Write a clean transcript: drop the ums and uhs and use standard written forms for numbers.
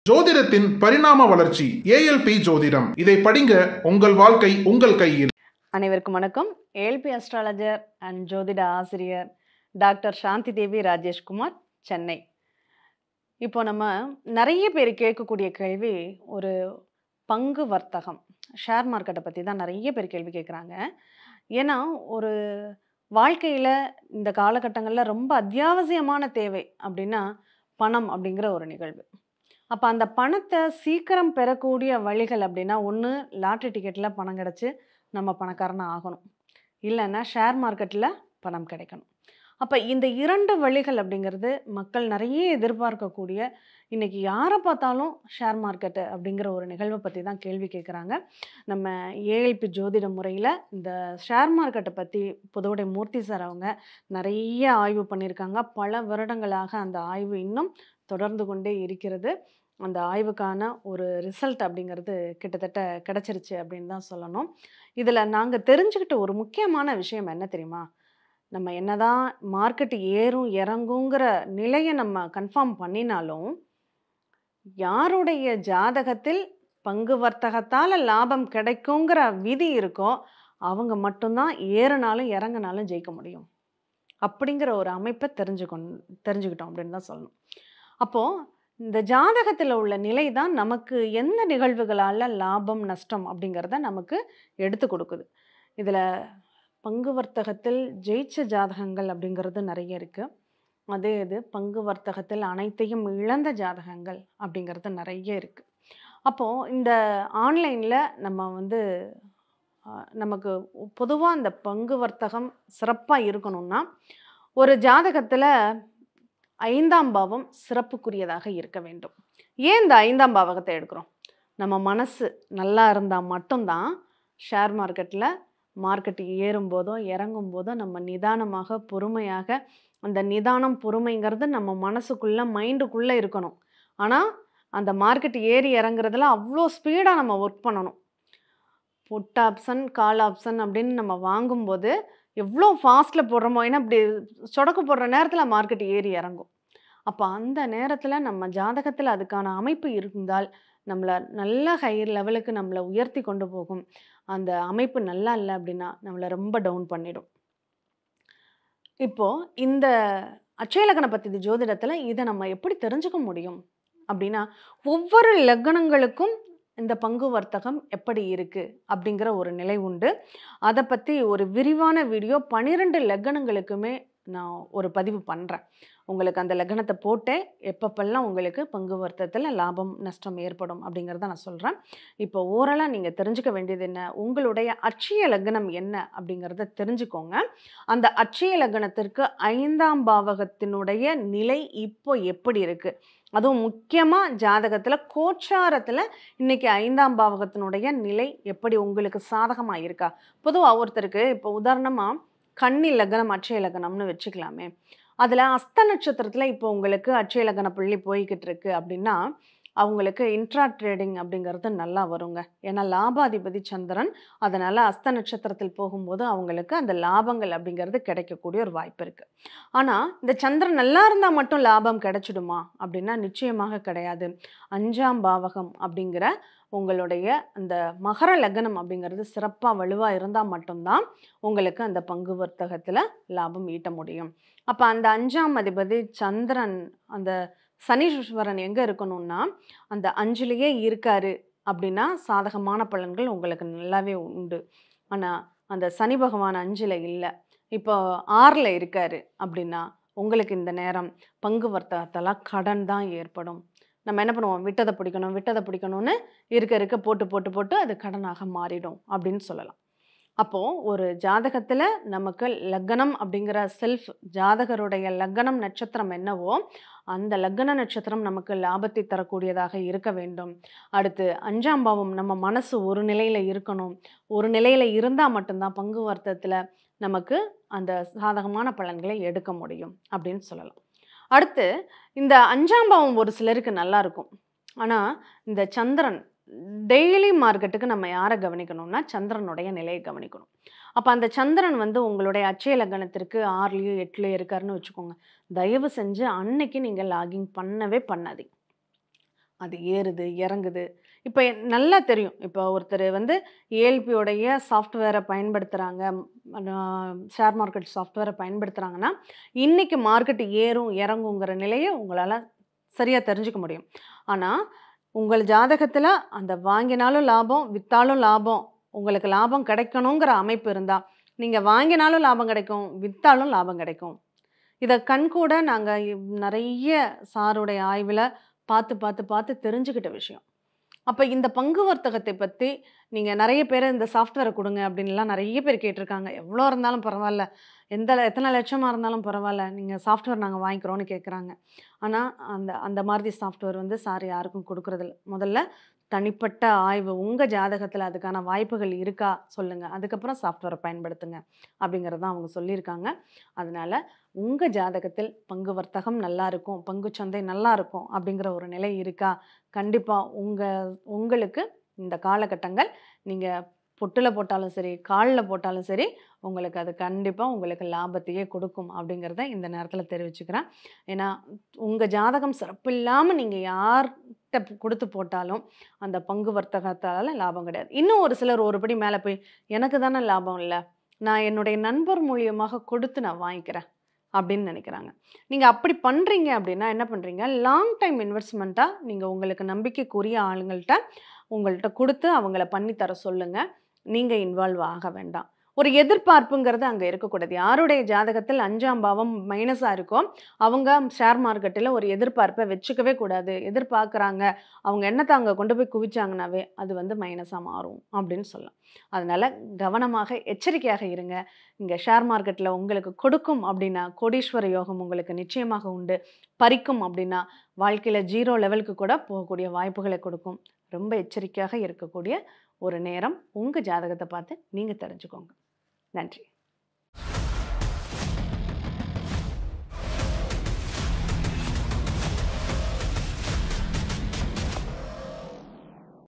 ஜோதிடத்தின் பரிணாம வளர்ச்சி ஏஎல்பி ஜோதிடம். இதை படிங்க, உங்கள் வாழ்க்கை உங்கள் கையில். அனைவருக்கும் வணக்கம். ஏஎல்பி அஸ்ட்ராலஜர் அண்ட் ஜோதிட ஆசிரியர் டாக்டர் சாந்தி தேவி ராஜேஷ்குமார், சென்னை. இப்போ நம்ம நிறைய பேர் கேட்கக்கூடிய கேள்வி ஒரு பங்கு வர்த்தகம், ஷேர் மார்க்கெட்டை பற்றி தான் நிறைய பேர் கேள்வி கேட்குறாங்க. ஏன்னா ஒரு வாழ்க்கையில் இந்த காலகட்டங்களில் ரொம்ப அத்தியாவசியமான தேவை அப்படின்னா பணம் அப்படிங்கிற ஒரு நிகழ்வு. அப்போ அந்த பணத்தை சீக்கிரம் பெறக்கூடிய வழிகள் அப்படின்னா, ஒன்று லாட்ரி டிக்கெட்டில் பணம் கிடச்சி நம்ம பணக்காரனாக ஆகணும், இல்லைன்னா ஷேர் மார்க்கெட்டில் பணம் கிடைக்கணும். அப்போ இந்த இரண்டு வழிகள் அப்படிங்கிறது மக்கள் நிறைய எதிர்பார்க்கக்கூடிய, இன்றைக்கி யாரை பார்த்தாலும் ஷேர் மார்க்கெட்டு அப்படிங்கிற ஒரு நிகழ்வை பற்றி தான் கேள்வி கேட்குறாங்க. நம்ம ஏஎல்பி ஜோதிட முறையில் இந்த ஷேர் மார்க்கெட்டை பற்றி புதுவுடை மூர்த்தி சார் அவங்க நிறைய ஆய்வு பண்ணியிருக்காங்க. பல வருடங்களாக அந்த ஆய்வு இன்னும் தொடர்ந்து கொண்டே இருக்கிறது. அந்த ஆய்வுக்கான ஒரு ரிசல்ட் அப்படிங்கிறது கிட்டத்தட்ட கிடச்சிருச்சு அப்படின்னு தான் சொல்லணும். இதில் நாங்கள் தெரிஞ்சுக்கிட்ட ஒரு முக்கியமான விஷயம் என்ன தெரியுமா? நம்ம என்னதான் மார்க்கெட் ஏறும் இறங்குங்கிற நிலையை நம்ம கன்ஃபார்ம் பண்ணினாலும், யாருடைய ஜாதகத்தில் பங்கு வர்த்தகத்தால் லாபம் கிடைக்குங்கிற விதி இருக்கோ அவங்க மட்டும்தான் ஏறினாலும் இறங்கினாலும் ஜெயிக்க முடியும் அப்படிங்கிற ஒரு அமைப்பை தெரிஞ்சுக்கிட்டோம் அப்படின்னு தான் சொல்லணும். அப்போது இந்த ஜாதகத்தில் உள்ள நிலை தான் நமக்கு எந்த நிகழ்வுகளால் லாபம் நஷ்டம் அப்படிங்கிறத நமக்கு எடுத்து கொடுக்குது. இதில் பங்கு வர்த்தகத்தில் ஜெயிச்ச ஜாதகங்கள் அப்படிங்கிறது நிறைய இருக்குது. அதே இது பங்கு வர்த்தகத்தில் அனைத்தையும் இழந்த ஜாதகங்கள் அப்படிங்கிறது நிறைய இருக்குது. அப்போது இந்த ஆன்லைனில் நம்ம நமக்கு பொதுவாக இந்த பங்கு வர்த்தகம் சிறப்பாக இருக்கணும்னா, ஒரு ஜாதகத்தில் 5ஆம் பாவம் சிறப்புக்குரியதாக இருக்க வேண்டும். ஏன் இந்த 5ஆம் பாவகத்தை எடுக்கிறோம்? நம்ம மனசு நல்லா இருந்தால் மட்டும்தான் ஷேர் மார்க்கெட் ஏறும்போதோ இறங்கும் போதோ நம்ம நிதானமாக பொறுமையாக, அந்த நிதானம் பொறுமைங்கிறது நம்ம மனசுக்குள்ளே மைண்டுக்குள்ளே இருக்கணும். ஆனால் அந்த மார்க்கெட் ஏறி இறங்குறதுல அவ்வளோ ஸ்பீடாக நம்ம ஒர்க் பண்ணணும். புட் ஆப்ஷன் கால் ஆப்ஷன் அப்படின்னு நம்ம வாங்கும்போது எவ்வளோ ஃபாஸ்ட்டில் போடுறோமோ, ஏன்னா இப்படி சொடக்கு போடுற நேரத்தில் மார்க்கெட் ஏறி இறங்கும். அப்போ அந்த நேரத்தில் நம்ம ஜாதகத்தில் அதுக்கான அமைப்பு இருந்தால் நம்மளை நல்ல ஹை லெவலுக்கு நம்மளை உயர்த்தி கொண்டு போகும். அந்த அமைப்பு நல்லா இல்லை அப்படின்னா நம்மளை ரொம்ப டவுன் பண்ணிடும். இப்போது இந்த அட்சய லக்ன பத்தி ஜோதிடத்தில் இதை நம்ம எப்படி தெரிஞ்சுக்க முடியும் அப்படின்னா, ஒவ்வொரு லக்னங்களுக்கும் இந்த பங்கு வர்த்தகம் எப்படி இருக்குது அப்படிங்கிற ஒரு நிலை உண்டு. அதை பற்றி ஒரு விரிவான வீடியோ 12 லக்னங்களுக்குமே நான் ஒரு பதிவு பண்ணுறேன். உங்களுக்கு அந்த லக்னத்தை போட்டேன் எப்பப்பெல்லாம் உங்களுக்கு பங்கு வர்த்தகத்தில் லாபம் நஷ்டம் ஏற்படும் அப்படிங்கிறத நான் சொல்கிறேன். இப்போ ஓரலாக நீங்கள் தெரிஞ்சுக்க வேண்டியது என்ன, உங்களுடைய அட்சய லக்னம் என்ன அப்படிங்கிறத தெரிஞ்சுக்கோங்க. அந்த அட்சய லக்னத்திற்கு 5ஆம் பாவகத்தினுடைய நிலை இப்போ எப்படி இருக்குது, அதுவும் முக்கியமாக ஜாதகத்தில் கோச்சாரத்தில் இன்றைக்கி 5ஆம் பாவகத்தினுடைய நிலை எப்படி உங்களுக்கு சாதகமாக இருக்கா. பொதுவாக ஒருத்தருக்கு இப்போ உதாரணமாக கன்னி லக்னம் அட்சய லக்னம்னு வச்சுக்கலாமே, அதில் அஸ்த நட்சத்திரத்தில் இப்போ உங்களுக்கு அட்சய லக்ன புள்ளி போய்கிட்டு இருக்கு அப்படின்னா அவங்களுக்கு இன்ட்ரா ட்ரேடிங் அப்படிங்கிறது நல்லா வருங்க. ஏன்னா லாபாதிபதி சந்திரன், அதனால் அஸ்த நட்சத்திரத்தில் போகும்போது அவங்களுக்கு அந்த லாபங்கள் அப்படிங்கிறது கிடைக்கக்கூடிய ஒரு வாய்ப்பு இருக்குது. ஆனால் இந்த சந்திரன் நல்லா இருந்தால் மட்டும் லாபம் கிடைச்சிடுமா அப்படின்னா நிச்சயமாக கிடையாது. 5ஆம் பாவகம் அப்படிங்கிற உங்களுடைய அந்த மகர லக்னம் அப்படிங்கிறது சிறப்பாக வலுவாக இருந்தால் மட்டும்தான் உங்களுக்கு அந்த பங்கு வர்த்தகத்தில் லாபம் ஈட்ட முடியும். அப்போ அந்த 5ஆம் அதிபதி சந்திரன், அந்த சனீஸ்வரன் எங்கே இருக்கணும்னா அந்த 5லேயே இருக்காரு அப்படின்னா சாதகமான பலன்கள் உங்களுக்கு நல்லாவே உண்டு. ஆனால் அந்த சனி பகவான் 5ல் இல்லை, இப்போ 6ல் இருக்காரு அப்படின்னா உங்களுக்கு இந்த நேரம் பங்கு வர்த்தகத்தெல்லாம் கடன் தான் ஏற்படும். நம்ம என்ன பண்ணுவோம், விட்டதை பிடிக்கணும்னு இருக்க போட்டு அது கடனாக மாறிடும் அப்படின்னு சொல்லலாம். அப்போது ஒரு ஜாதகத்தில் நமக்கு லக்னம் அப்படிங்கிற செல்ஃப் ஜாதகருடைய லக்னம் நட்சத்திரம் என்னவோ அந்த லக்ன நட்சத்திரம் நமக்கு லாபத்தை தரக்கூடியதாக இருக்க வேண்டும். அடுத்து 5ஆம் பாவம் நம்ம மனசு ஒரு நிலையில் இருக்கணும். ஒரு நிலையில் இருந்தால் மட்டும்தான் பங்கு வர்த்தகத்தில் நமக்கு அந்த சாதகமான பலன்களை எடுக்க முடியும் அப்படின்னு சொல்லலாம். அடுத்து இந்த 5ஆம் பாவம் ஒரு சிலருக்கு நல்லா இருக்கும். ஆனால் இந்த சந்திரன் டெய்லி மார்க்கெட்டுக்கு நம்ம யாரை கவனிக்கணும்னா சந்திரனுடைய நிலையை கவனிக்கணும். அப்போ அந்த சந்திரன் உங்களுடைய அட்சய லக்னத்திற்கு 6லேயோ 8லேயோ இருக்காருன்னு வச்சுக்கோங்க. தயவு செஞ்சு அன்னைக்கு நீங்கள் லாகிங் பண்ணவே பண்ணாதீங்க. அது ஏறுது, இறங்குது. இப்ப நல்லா தெரியும். இப்ப ஒருத்தர் வந்து ஏஎல்பியோடைய சாஃப்ட்வேர பயன்படுத்துறாங்க. ஷேர் மார்க்கெட் சாஃப்ட்வேர பயன்படுத்துறாங்கன்னா, இன்னைக்கு மார்க்கெட் ஏறும், இறங்குங்கிற நிலைய உங்களால சரியா தெரிஞ்சுக்க முடியும். ஆனா, உங்கள் ஜாதகத்துல அந்த வாங்கினாலும் லாபம், வித்தாலும் லாபம், உங்களுக்கு லாபம் கிடைக்கணுங்கிற அமைப்பு இருந்தா, நீங்க வாங்கினாலும் லாபம் கிடைக்கும், வித்தாலும் லாபம் கிடைக்கும். இத கண்கூட நாங்க நெறைய சாருடைய ஆய்வுல பார்த்து, பார்த்து, பார்த்து தெரிஞ்சுக்கிட்ட விஷயம். அப்ப இந்த பங்கு வர்த்தகத்தை பத்தி நீங்க நெறைய பேரு இந்த சாஃப்ட்வேர குடுங்க அப்டின்லாம் நெறைய பேர் கேட்டுருக்காங்க. எவ்ளோ இருந்தாலும் பரவால்ல. எத்தன லட்சமா இருந்தாலும் பரவால்ல. நீங்க சாஃப்ட்வேர் நாங்க வாங்கிக்கிறோம்னு கேட்குறாங்க. ஆனா, அந்த அந்த மாதிரி சாஃப்ட்வேர் வந்து சார் யாருக்கும் குடுக்குறதில்ல. முதல்ல தனிப்பட்ட ஆய்வு. உங்க ஜாதகத்துல அதுக்கான வாய்ப்புகள் இருக்கா? சொல்லுங்க. அதுக்கப்புறம் சாஃப்ட்வேர பயன்படுத்துங்க. அப்டிங்கிறது தான் அவங்க சொல்லியிருக்காங்க. அதனால உங்க ஜாதகத்தில் பங்கு வர்த்தகம் நல்லா இருக்கும், பங்குச்சந்தை நல்லா இருக்கும் அப்டிங்கிற ஒரு நிலை இருக்கா? கண்டிப்பா உங்களுக்கு இந்த காலகட்டங்கள் நீங்க பொட்டுல போட்டாலும் சரி, கால்ல போட்டாலும் சரி, உங்களுக்கு அது கண்டிப்பா உங்களுக்கு லாபத்தையே கொடுக்கும் அப்படிங்கிறத இந்த நேரத்தில தெரிவிச்சுக்கிறேன். ஏன்னா, உங்க ஜாதகம் சிறப்பில்லாம நீங்க யார்ட்ட குடுத்து போட்டாலும், அந்த பங்கு வர்த்தகத்தால லாபம் கிடையாது. இன்னும் ஒரு சிலர் ஒரு படி மேல போய், "எனக்கு தானே லாபம் இல்ல. நான் என்னுடைய நண்பர் மூலியமாக கொடுத்து நான் வாங்கிக்கிறேன்." அப்படின்னு நினைக்கிறாங்க. நீங்க அப்படி பண்றீங்க அப்படின்னா, என்ன பண்றீங்க, லாங் டைம் இன்வெஸ்ட்மென்ட்டா நீங்க உங்களுக்கு நம்பிக்கைக்குரிய உங்கள்ட்ட குடுத்து அவங்கள பண்ணி தர சொல்லுங்க. நீங்க இன்வால்வ் ஆக வேண்டாம். ஒரு எதிர்பார்ப்புங்கிறது அங்க இருக்கக்கூடாது. யாருடைய ஜாதகத்தில் 5ஆம் பாவம் மைனஸா இருக்கோ, அவங்க ஷேர் மார்க்கெட்ல ஒரு எதிர்பார்ப்ப வச்சுக்கவே கூடாது. எதிர்பார்க்குறாங்க. அவங்க எண்ணத்த அங்க கொண்டு போய் குவிச்சாங்கனாவே, அது வந்து மைனஸா மாறும் அப்படின்னு சொல்லலாம். அதனால கவனமாக, எச்சரிக்கையாக இருங்க. இங்க ஷேர் மார்க்கெட்ல உங்களுக்கு கொடுக்கும் அப்படின்னா, கோடீஸ்வர யோகம் உங்களுக்கு நிச்சயமாக உண்டு. பறிக்கும் அப்படின்னா, வாழ்க்கையில 0 லெவலுக்கு கூட போகக்கூடிய வாய்ப்புகளை கொடுக்கும். ரொம்ப எச்சரிக்கையாக இருக்கக்கூடிய ஒரு நேரம். உங்க ஜாதகத்த பார்த்து நீங்க தெரிஞ்சுக்கோங்க. நன்றி.